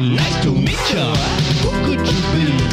Nice to meet ya. Who could you be?